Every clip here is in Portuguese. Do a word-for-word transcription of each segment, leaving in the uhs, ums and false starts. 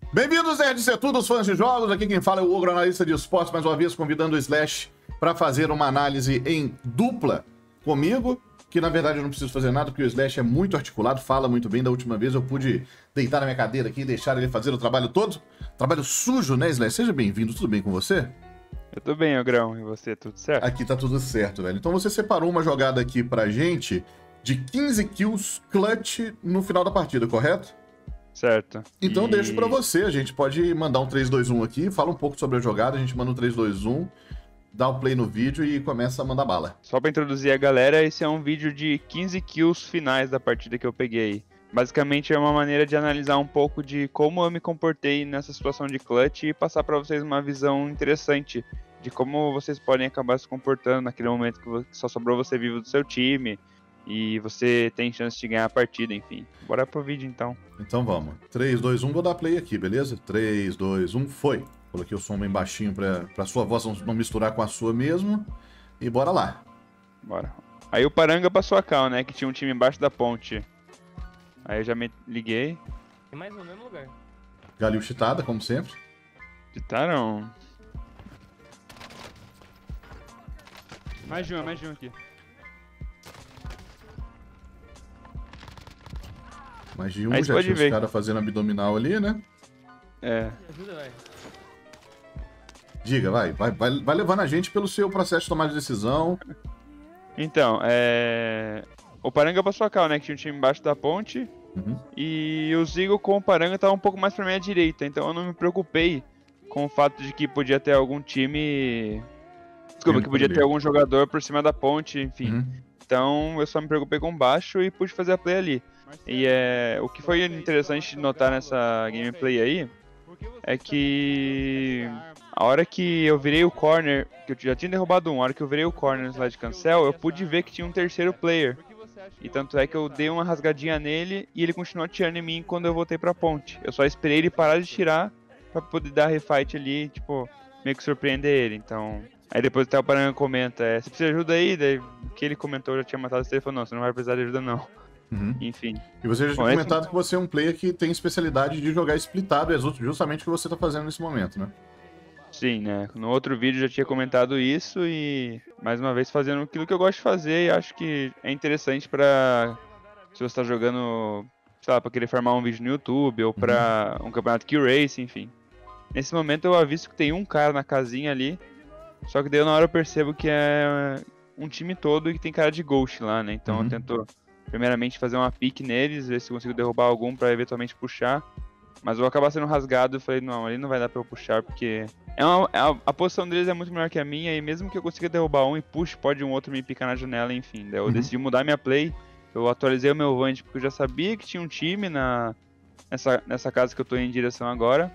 Bem-vindos, nerds e todos os fãs de jogos. Aqui quem fala é o Ogro, analista de esportes, mais uma vez convidando o Slash para fazer uma análise em dupla comigo, que na verdade eu não preciso fazer nada, porque o Slash é muito articulado, fala muito bem. Da última vez eu pude deitar na minha cadeira aqui e deixar ele fazer o trabalho todo. Trabalho sujo, né, Slash? Seja bem-vindo, tudo bem com você? Eu tô bem, Ogrão, e você, tudo certo? Aqui tá tudo certo, velho. Então você separou uma jogada aqui pra gente de quinze kills clutch no final da partida, correto? Certo. Então e... deixo pra você, a gente pode mandar um três, dois, um aqui, fala um pouco sobre a jogada, a gente manda um três, dois, um, dá o play no vídeo e começa a mandar bala. Só pra introduzir a galera, esse é um vídeo de quinze kills finais da partida que eu peguei. Basicamente é uma maneira de analisar um pouco de como eu me comportei nessa situação de clutch e passar pra vocês uma visão interessante de como vocês podem acabar se comportando naquele momento que só sobrou você vivo do seu time e você tem chance de ganhar a partida, enfim. Bora pro vídeo então. Então vamos. três, dois, um, vou dar play aqui, beleza? três, dois, um, foi. Coloquei o som bem baixinho pra, pra sua voz não misturar com a sua mesmo. E bora lá. Bora. Aí o Paranga passou a cal, né? Que tinha um time embaixo da ponte. Aí eu já me liguei. Tem mais no mesmo lugar. Galil cheatada, como sempre. Chitaram. Mais de um, mais de um aqui. Mais de um, Aí já pode tinha os ver. caras fazendo abdominal ali, né? É. Me ajuda, vai. Diga, vai, vai, vai, vai levando a gente pelo seu processo de tomar de decisão. Então, é... o Paranga passou a cal, né? Que tinha um time embaixo da ponte. Uhum. E o Zigo com o Paranga tava um pouco mais pra minha direita. Então eu não me preocupei com o fato de que podia ter algum time... Desculpa, Time que podia por ter ali. algum jogador por cima da ponte, enfim. Uhum. Então eu só me preocupei com baixo e pude fazer a play ali. E é, o que foi interessante de notar nessa gameplay aí é que a hora que eu virei o corner, que eu já tinha derrubado um, a hora que eu virei o corner no slide cancel, eu pude ver que tinha um terceiro player. E tanto é que eu dei uma rasgadinha nele e ele continuou atirando em mim quando eu voltei pra ponte. Eu só esperei ele parar de tirar pra poder dar refight ali, tipo, meio que surpreender ele. Então... Aí depois até o Paranga comenta, é, você precisa de ajuda aí? Daí o que ele comentou, eu já tinha matado você, ele falou, não, você não vai precisar de ajuda não. Uhum. Enfim. E você já tinha Bom, comentado esse... que você é um player que tem especialidade de jogar splitado, é justamente o que você tá fazendo nesse momento, né? Sim, né? No outro vídeo já tinha comentado isso e, mais uma vez, fazendo aquilo que eu gosto de fazer e acho que é interessante pra, se você tá jogando, sei lá, pra querer farmar um vídeo no YouTube ou pra um campeonato Q-Race, enfim. Nesse momento eu avisto que tem um cara na casinha ali, só que daí na hora eu percebo que é um time todo e que tem cara de ghost lá, né? Então Uhum. eu tento, primeiramente, fazer uma pick neles, ver se consigo derrubar algum pra eventualmente puxar. Mas eu vou acabar sendo rasgado e falei, não, ali não vai dar pra eu puxar, porque é uma, a, a posição deles é muito melhor que a minha, e mesmo que eu consiga derrubar um e puxe, pode um outro me picar na janela, enfim. Daí eu Uhum. decidi mudar minha play, eu atualizei o meu Vant, porque eu já sabia que tinha um time na, nessa, nessa casa que eu tô em direção agora.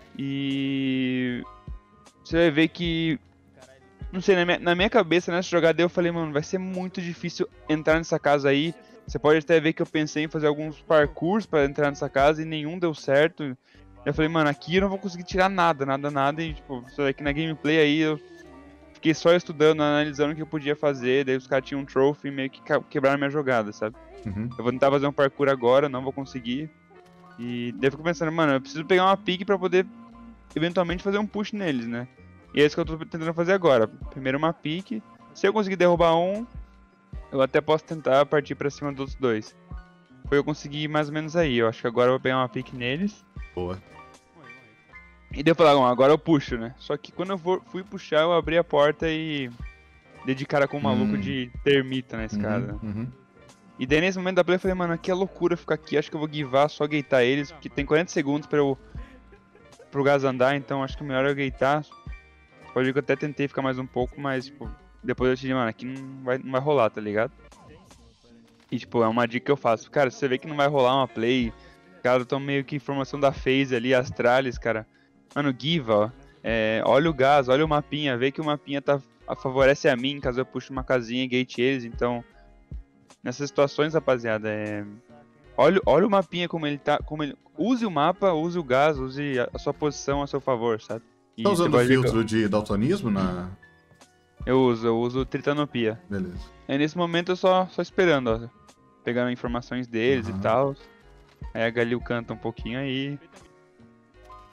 E você vai ver que, não sei, na minha, na minha cabeça, nessa jogada eu falei, mano, vai ser muito difícil entrar nessa casa aí. Você pode até ver que eu pensei em fazer alguns parkours pra entrar nessa casa e nenhum deu certo. Eu falei, mano, aqui eu não vou conseguir tirar nada, nada, nada. E tipo, você vê que na gameplay aí eu fiquei só estudando, analisando o que eu podia fazer. Daí os caras tinham um trophy e meio que quebraram a minha jogada, sabe? Uhum. Eu vou tentar fazer um parkour agora, não vou conseguir. E daí eu fico pensando, mano, eu preciso pegar uma pick pra poder eventualmente fazer um push neles, né? E é isso que eu tô tentando fazer agora. Primeiro uma pick. Se eu conseguir derrubar um, eu até posso tentar partir pra cima dos outros dois. Foi eu conseguir mais ou menos aí. Eu acho que agora eu vou pegar uma pick neles. Boa. E daí eu falei, bom, agora eu puxo, né? Só que quando eu for, fui puxar, eu abri a porta e dei de cara com um maluco Hum. de termita na escada. Uhum. Uhum. E daí nesse momento da play eu falei, mano, que é loucura ficar aqui. Acho que eu vou givar, só gatear eles, porque tem quarenta segundos pra eu pro gás andar, então acho que o melhor é eu gatear. Pode ver que eu até tentei ficar mais um pouco, mas tipo, depois eu te digo, mano, aqui não vai, não vai rolar, tá ligado? E tipo, é uma dica que eu faço. Cara, se você vê que não vai rolar uma play, os caras estão meio que informação da phase ali, Astralis, cara. Mano, give, ó. É, olha o gás, olha o mapinha, vê que o mapinha tá, a, favorece a mim, caso eu puxe uma casinha e gate eles, então... Nessas situações, rapaziada, é... Olha, olha o mapinha como ele tá, como ele... Use o mapa, use o gás, use a, a sua posição a seu favor, sabe? E Tá você usando o pode ver que filtro de daltonismo na... Eu uso, eu uso Tritanopia. Beleza. Aí nesse momento eu só, só esperando, ó. Pegando informações deles Uhum. e tal. Aí a Galil canta um pouquinho aí.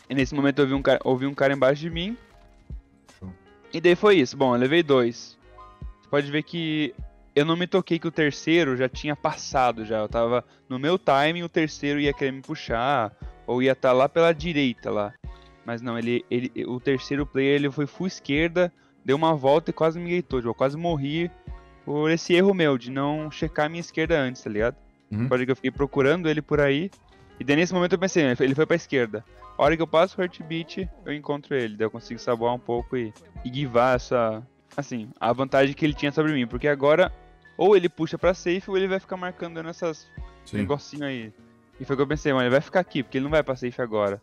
E nesse momento eu vi um cara, ouvi um cara embaixo de mim. Show. E daí foi isso. Bom, eu levei dois. Você pode ver que eu não me toquei que o terceiro já tinha passado já. Eu tava no meu timing, o terceiro ia querer me puxar. Ou ia estar lá pela direita lá. Mas não, ele, ele, o terceiro player ele foi full esquerda, deu uma volta e quase me gatou. Tipo, eu quase morri por esse erro meu de não checar a minha esquerda antes, tá ligado? Uhum. Pode ver que eu fiquei procurando ele por aí. E daí nesse momento eu pensei, ele foi pra esquerda. A hora que eu passo o Heartbeat, eu encontro ele. Daí eu consigo saboar um pouco e, e guivar essa... Assim, a vantagem que ele tinha sobre mim. Porque agora, ou ele puxa pra safe, ou ele vai ficar marcando nessas Sim. negocinho aí. E foi o que eu pensei, mano, ele vai ficar aqui, porque ele não vai pra safe agora.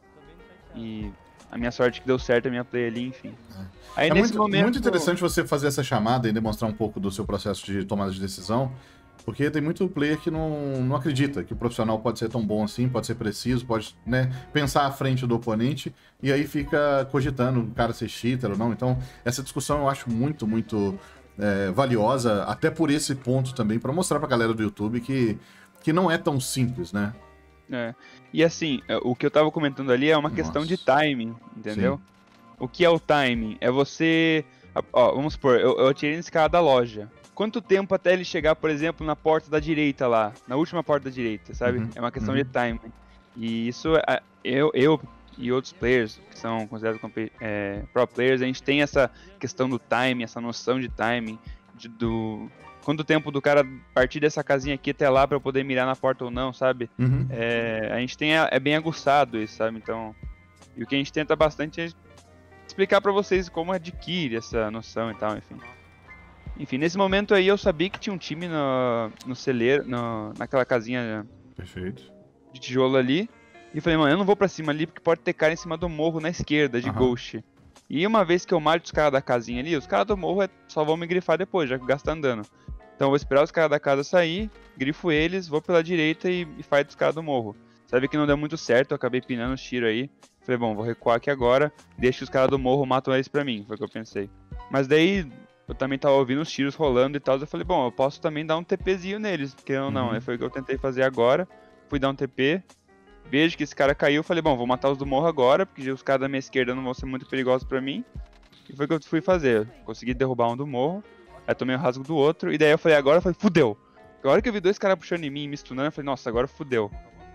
E a minha sorte que deu certo, a minha play ali, enfim. Aí, é nesse muito, momento... muito interessante você fazer essa chamada e demonstrar um pouco do seu processo de tomada de decisão, porque tem muito player que não, não acredita que o profissional pode ser tão bom assim, pode ser preciso, pode, né, pensar à frente do oponente, e aí fica cogitando o cara ser cheater ou não. Então, essa discussão eu acho muito, muito é, valiosa, até por esse ponto também, para mostrar pra galera do YouTube que, que não é tão simples, né? É. E assim, o que eu tava comentando ali é uma Nossa. questão de timing, entendeu? Sim. O que é o timing? É você... Ó, vamos supor, eu, eu atirei nesse cara da loja. Quanto tempo até ele chegar, por exemplo, na porta da direita lá? Na última porta da direita, sabe? Uhum, É uma questão uhum. de timing. E isso, é- eu, eu e outros players, que são considerados compe- é, pro players, a gente tem essa questão do timing, essa noção de timing, de, do... Quanto tempo do cara partir dessa casinha aqui até lá pra eu poder mirar na porta ou não, sabe? Uhum. É, a gente tem, é bem aguçado isso, sabe? Então, e o que a gente tenta bastante é explicar pra vocês como adquire essa noção e tal, enfim. Enfim, nesse momento aí eu sabia que tinha um time no, no celeiro, no, naquela casinha Perfeito. de tijolo ali. E eu falei, mano, eu não vou pra cima ali porque pode ter cara em cima do morro na esquerda, de Aham. Ghost. E uma vez que eu mato os caras da casinha ali, os caras do morro é- só vão me grifar depois, já que gasta andando. Então eu vou esperar os caras da casa sair, grifo eles, vou pela direita e, e fight os caras do morro. Sabe que não deu muito certo, eu acabei pinando os tiros aí. Falei, bom, vou recuar aqui agora, deixa os caras do morro, matam eles pra mim, foi o que eu pensei. Mas daí, eu também tava ouvindo os tiros rolando e tal, eu falei, bom, eu posso também dar um TPzinho neles, porque eu não, Uhum. né? Foi o que eu tentei fazer agora, fui dar um T P, vejo que esse cara caiu, falei, bom, vou matar os do morro agora, porque os caras da minha esquerda não vão ser muito perigosos pra mim. E foi o que eu fui fazer, consegui derrubar um do morro, aí tomei o rasgo do outro, e daí eu falei, agora eu falei, fudeu. Agora que eu vi dois caras puxando em mim e me stunando, eu falei, nossa, agora fudeu.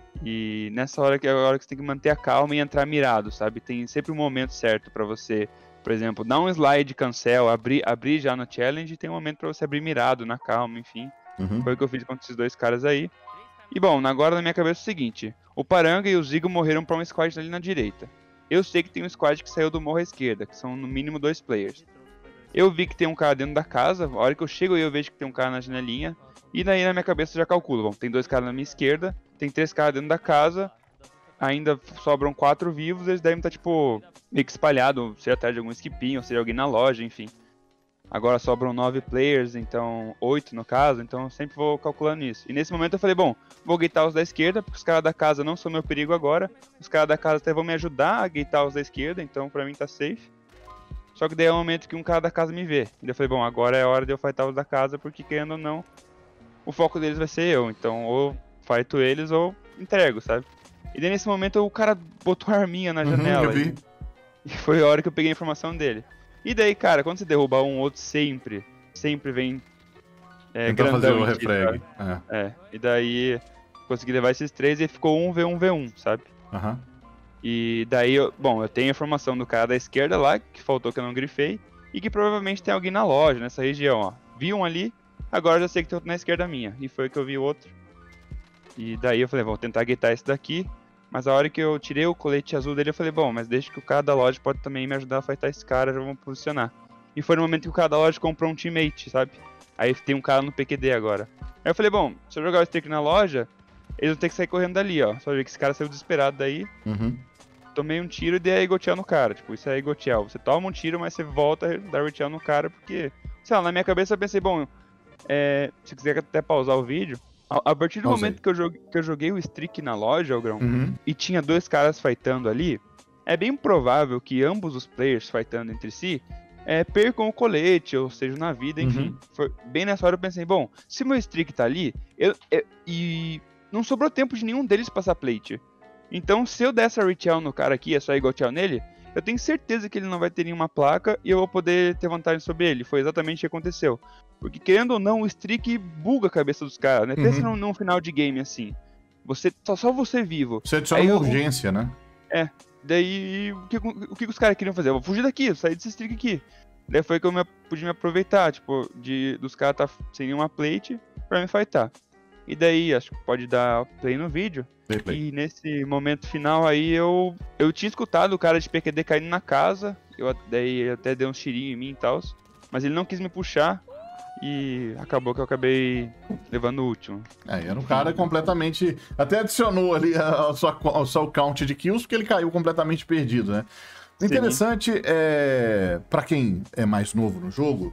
E nessa hora que é a hora que você tem que manter a calma e entrar mirado, sabe? Tem sempre um momento certo pra você, por exemplo, dar um slide cancel, abrir, abrir já no challenge, e tem um momento pra você abrir mirado, na calma, enfim. Uhum. Foi o que eu fiz contra esses dois caras aí. E bom, agora na minha cabeça é o seguinte, o Paranga e o Zigo morreram pra um squad ali na direita. Eu sei que tem um squad que saiu do morro à esquerda, que são no mínimo dois players. Eu vi que tem um cara dentro da casa, a hora que eu chego aí eu vejo que tem um cara na janelinha, e daí na minha cabeça eu já calculo, bom, tem dois caras na minha esquerda, tem três caras dentro da casa, ainda sobram quatro vivos, eles devem estar, tipo, meio que espalhados, seja atrás de algum skipinho, ou seja alguém na loja, enfim. Agora sobram nove players, então oito no caso, então eu sempre vou calculando isso. E nesse momento eu falei, bom, vou gatear os da esquerda, porque os caras da casa não são meu perigo agora, os caras da casa até vão me ajudar a gatear os da esquerda, então pra mim tá safe. Só que daí é o momento que um cara da casa me vê. E daí eu falei, bom, agora é a hora de eu fightar os da casa, porque querendo ou não, o foco deles vai ser eu. Então ou fighto eles ou entrego, sabe? E daí nesse momento o cara botou a arminha na Uhum, janela. eu vi. E, e foi a hora que eu peguei a informação dele. E daí, cara, quando você derruba um, outro sempre, sempre vem é, Tentar fazer grandão o em ti, refrag. sabe? É. É, e daí consegui levar esses três e ficou um v um v um, sabe? Aham. E daí, eu, bom, eu tenho a informação do cara da esquerda lá, que faltou que eu não grifei, e que provavelmente tem alguém na loja, nessa região, ó. Vi um ali, agora eu já sei que tem outro na esquerda minha. E foi que eu vi o outro. E daí eu falei, vou tentar guetar esse daqui. Mas a hora que eu tirei o colete azul dele, eu falei, bom, mas deixa que o cara da loja pode também me ajudar a fightar esse cara, já vamos posicionar. E foi no momento que o cara da loja comprou um teammate, sabe? Aí tem um cara no P Q D agora. Aí eu falei, bom, se eu jogar o streak na loja, eles vão ter que sair correndo dali, ó. Só ver que esse cara saiu desesperado daí. Uhum. Tomei um tiro e dei a Egotiel no cara. Tipo, isso é Egotiel. Você toma um tiro, mas você volta a dar Egotiel no cara, porque... Sei lá, na minha cabeça eu pensei, bom, é, se quiser até pausar o vídeo, a, a partir do Pausei. momento que eu, joguei, que eu joguei o streak na loja, Ogrão, Uhum. e tinha dois caras fightando ali, é bem provável que ambos os players fightando entre si é, percam o colete, ou seja, na vida, enfim. Uhum. Foi, bem nessa hora eu pensei, bom, se meu streak tá ali, eu, eu- e não sobrou tempo de nenhum deles passar plate. Então, se eu der essa retail no cara aqui, é só igual tchau nele, eu tenho certeza que ele não vai ter nenhuma placa e eu vou poder ter vantagem sobre ele. Foi exatamente o que aconteceu. Porque, querendo ou não, o streak buga a cabeça dos caras, né? Uhum. Pensa num, num final de game assim. Você, só, só você vivo. Você adiciona uma urgência, né? É. Daí, o que, o que os caras queriam fazer? Eu vou fugir daqui, eu sair desse streak aqui. Daí foi que eu me, pude me aproveitar, tipo, de, dos caras tá sem nenhuma plate pra me fightar. E daí, acho que pode dar play no vídeo. Play, play. E nesse momento final aí, eu eu tinha escutado o cara de P Q D caindo na casa. Eu, daí ele até deu um tirinho em mim e tal. Mas ele não quis me puxar. E acabou que eu acabei levando o último. É, era um cara completamente... Até adicionou ali ao seu count de kills, porque ele caiu completamente perdido, né? O interessante Sim. é... Pra quem é mais novo no jogo...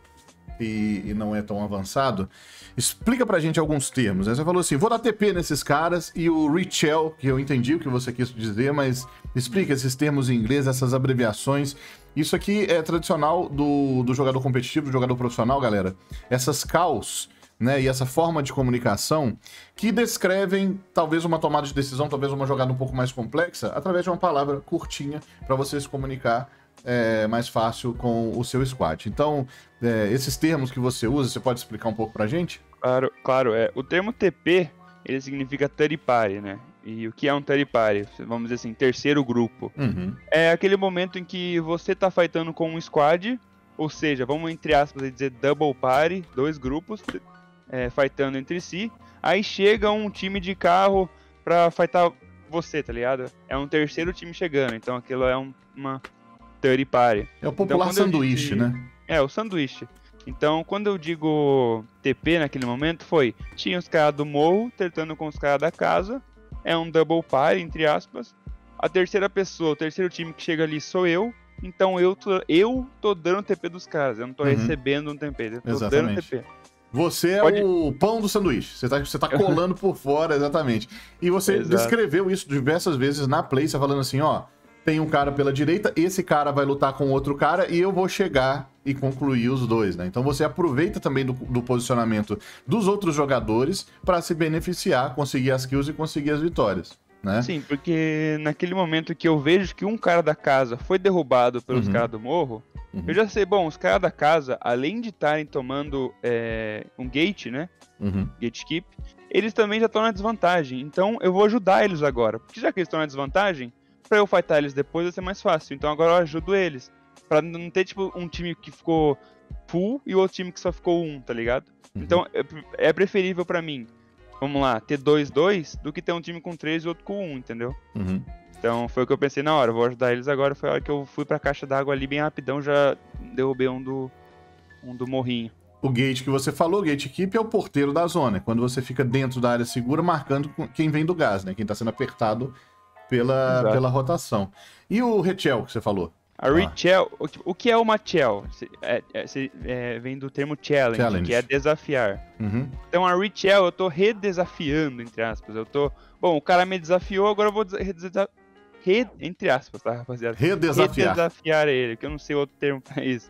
E, e não é tão avançado, explica pra gente alguns termos. Você falou assim, vou dar T P nesses caras, e o retail, que eu entendi o que você quis dizer, mas explica esses termos em inglês, essas abreviações. Isso aqui é tradicional do, do jogador competitivo, do jogador profissional, galera. Essas calls, né, e essa forma de comunicação que descrevem talvez uma tomada de decisão, talvez uma jogada um pouco mais complexa, através de uma palavra curtinha para você se comunicar É mais fácil com o seu squad. Então, é, esses termos que você usa, você pode explicar um pouco pra gente? Claro, claro. É. O termo T P, ele significa third party, né? E o que é um third party? Vamos dizer assim, terceiro grupo. Uhum. É aquele momento em que você tá fightando com um squad, ou seja, vamos entre aspas dizer double party, dois grupos é, fightando entre si. Aí chega um time de carro pra fightar você, tá ligado? É um terceiro time chegando, então aquilo é um, uma... third party. É o popular então, sanduíche, digo... né? É, o sanduíche. Então, quando eu digo T P naquele momento, foi... Tinha os caras do morro tretando com os caras da casa. É um double party, entre aspas. A terceira pessoa, o terceiro time que chega ali sou eu. Então, eu tô, eu tô dando T P dos caras. Eu não tô uhum. recebendo um T P. Eu tô exatamente. dando T P. Você Pode... é o pão do sanduíche. Você tá, você tá colando por fora, exatamente. E você Exato. descreveu isso diversas vezes na play, você falando assim, ó... Tem um cara pela direita, esse cara vai lutar com outro cara e eu vou chegar e concluir os dois, né? Então você aproveita também do, do posicionamento dos outros jogadores para se beneficiar, conseguir as kills e conseguir as vitórias, né? Sim, porque naquele momento que eu vejo que um cara da casa foi derrubado pelos uhum. caras do morro, uhum. eu já sei, bom, os caras da casa, além de estarem tomando é, um gate, né? Uhum. Gatekeep, eles também já estão na desvantagem. Então eu vou ajudar eles agora. Porque já que eles estão na desvantagem, pra eu fightar eles depois vai ser mais fácil. Então agora eu ajudo eles. Pra não ter, tipo, um time que ficou full e o outro time que só ficou um, tá ligado? Uhum. Então é, é preferível pra mim, vamos lá, ter dois dois do que ter um time com três e outro com um, entendeu? Uhum. Então foi o que eu pensei na hora, eu vou ajudar eles agora. Foi a hora que eu fui pra caixa d'água ali bem rapidão, já derrubei um do, um do morrinho. O gate que você falou, o gatekeep, é o porteiro da zona. Quando você fica dentro da área segura, marcando quem vem do gás, né? Quem tá sendo apertado Pela, pela rotação. E o retail que você falou? A retail, ah. o, o que é uma chell? É, é, é, vem do termo challenge, challenge, que é desafiar. Uhum. Então a retail eu tô redesafiando, entre aspas. Eu tô, bom, o cara me desafiou, agora eu vou redesafiar. Re, entre aspas, tá, rapaziada? Redesafiar. Redesafiar ele, que eu não sei outro termo pra isso.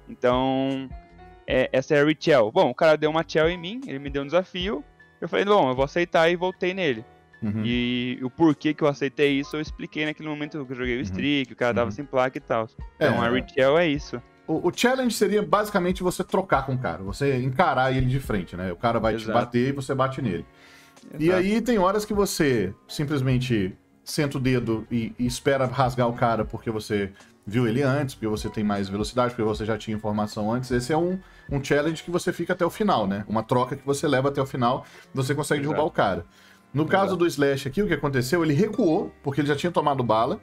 Então, é, essa é a retail. Bom, o cara deu uma chell em mim, ele me deu um desafio. Eu falei, bom, eu vou aceitar e voltei nele. Uhum. E o porquê que eu aceitei isso, eu expliquei naquele momento que eu joguei o streak, uhum. o cara tava uhum. sem placa e tal. Então é, a retail é isso. O, o challenge seria basicamente você trocar com o cara, você encarar ele de frente, né? O cara vai Exato. te bater e você bate nele. Exato. E aí tem horas que você simplesmente senta o dedo e, e espera rasgar o cara porque você viu ele antes, porque você tem mais velocidade, porque você já tinha informação antes. Esse é um, um challenge que você fica até o final, né? Uma troca que você leva até o final, você consegue Exato. derrubar o cara. No caso Exato. do Slash aqui, o que aconteceu? Ele recuou, porque ele já tinha tomado bala.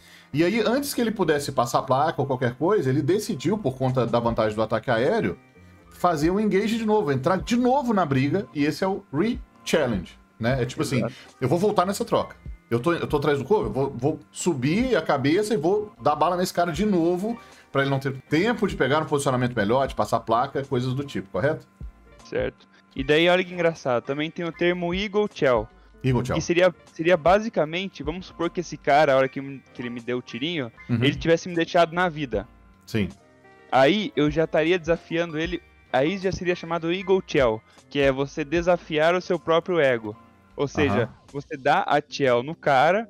E aí, antes que ele pudesse passar a placa ou qualquer coisa, ele decidiu, por conta da vantagem do ataque aéreo, fazer um engage de novo, entrar de novo na briga, e esse é o re-challenge, né? É tipo Exato. assim, eu vou voltar nessa troca. Eu tô, eu tô atrás do cover, eu vou, vou subir a cabeça e vou dar bala nesse cara de novo, pra ele não ter tempo de pegar um posicionamento melhor, de passar a placa, coisas do tipo, correto? Certo. E daí, olha que engraçado, também tem o termo Eagle Chell. Eagle Chell. Que seria, seria basicamente, vamos supor que esse cara, a hora que, que ele me deu o tirinho, uhum. ele tivesse me deixado na vida. Sim. Aí eu já estaria desafiando ele, aí já seria chamado Eagle Chell, que é você desafiar o seu próprio ego. Ou seja, uhum. você dá a Chell no cara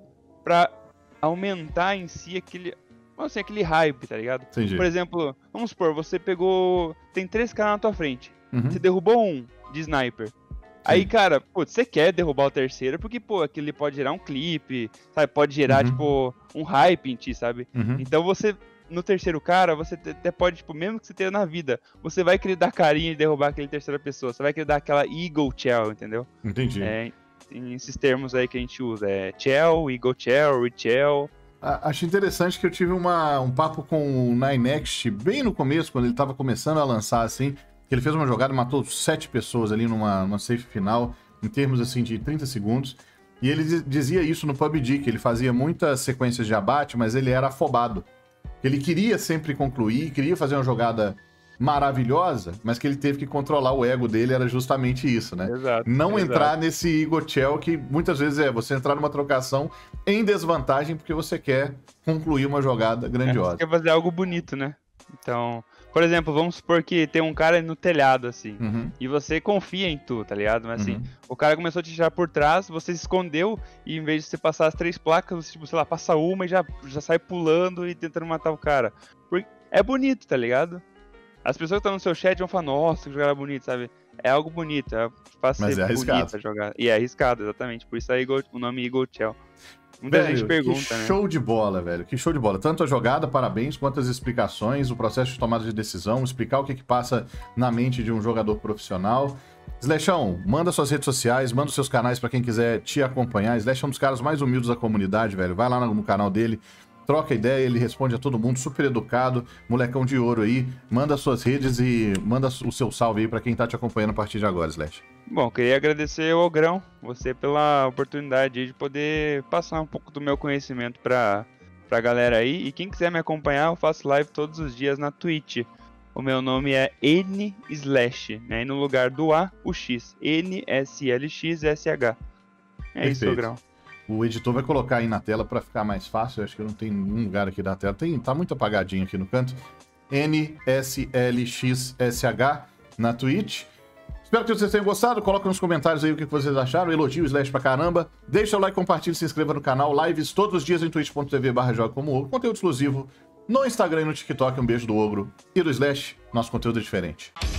pra aumentar em si aquele, assim, aquele hype, tá ligado? Entendi. Por exemplo, vamos supor, você pegou, tem três caras na tua frente, Uhum. você derrubou um de sniper. Aí, cara, putz, você quer derrubar o terceiro, porque, pô, aquilo pode gerar um clipe, sabe? Pode gerar, Uhum. tipo, um hype em ti, sabe? Uhum. Então você, no terceiro cara, você até pode, tipo, mesmo que você tenha na vida, você vai querer dar carinho e derrubar aquele terceira pessoa. Você vai querer dar aquela Eagle Shell, entendeu? Entendi. É, tem esses termos aí que a gente usa, é Shell, Eagle Shell, Richel. A- Acho interessante que eu tive uma, um papo com o Ninext bem no começo, quando ele tava começando a lançar, assim, que ele fez uma jogada e matou sete pessoas ali numa, numa safe final, em termos, assim, de trinta segundos. E ele diz- dizia isso no P U B G, que ele fazia muitas sequências de abate, mas ele era afobado. Ele queria sempre concluir, queria fazer uma jogada maravilhosa, mas que ele teve que controlar o ego dele, era justamente isso, né? Exato. Não exato. entrar nesse Eagle Shell, que muitas vezes é você entrar numa trocação em desvantagem porque você quer concluir uma jogada É, grandiosa. você quer fazer algo bonito, né? Então, por exemplo, vamos supor que tem um cara no telhado, assim, Uhum, e você confia em tu, tá ligado? Mas assim, uhum. o cara começou a te tirar por trás, você se escondeu, e em vez de você passar as três placas, você, tipo, sei lá, passa uma e já, já sai pulando e tentando matar o cara. Porque é bonito, tá ligado? As pessoas que estão no seu chat vão falar, nossa, que jogada bonita, sabe? É algo bonito, é, faz Mas ser é arriscado. bonita a jogada. E é arriscado, exatamente, por isso aí o nome Eagle Shell. Muita Velho, gente pergunta, que né? show de bola, velho. Que show de bola. Tanto a jogada, parabéns, quanto as explicações, o processo de tomada de decisão, explicar o que, que passa na mente de um jogador profissional. Slashão, manda suas redes sociais, manda os seus canais pra quem quiser te acompanhar. Slash é um dos caras mais humildes da comunidade, velho. Vai lá no, no canal dele, troca ideia, ele responde a todo mundo, super educado, molecão de ouro aí. Manda suas redes e manda o seu salve aí pra quem tá te acompanhando a partir de agora, Slash. Bom, queria agradecer ao Ogrão, você pela oportunidade de poder passar um pouco do meu conhecimento pra, pra galera aí. E quem quiser me acompanhar, eu faço live todos os dias na Twitch. O meu nome é N Slash, né? E no lugar do A, o X. N S L X S H. É isso, Perfeito. Ogrão. O editor vai colocar aí na tela pra ficar mais fácil. Eu acho que não tem nenhum lugar aqui da tela. Tem, tá muito apagadinho aqui no canto. N S L X S H na Twitch. Espero que vocês tenham gostado. Coloca nos comentários aí o que vocês acharam. Elogio o Slash pra caramba. Deixa o like, compartilha, se inscreva no canal. Lives todos os dias em twitch ponto tv barra joga como ogro. Conteúdo exclusivo no Instagram e no TikTok. Um beijo do Ogro e do Slash. Nosso conteúdo é diferente.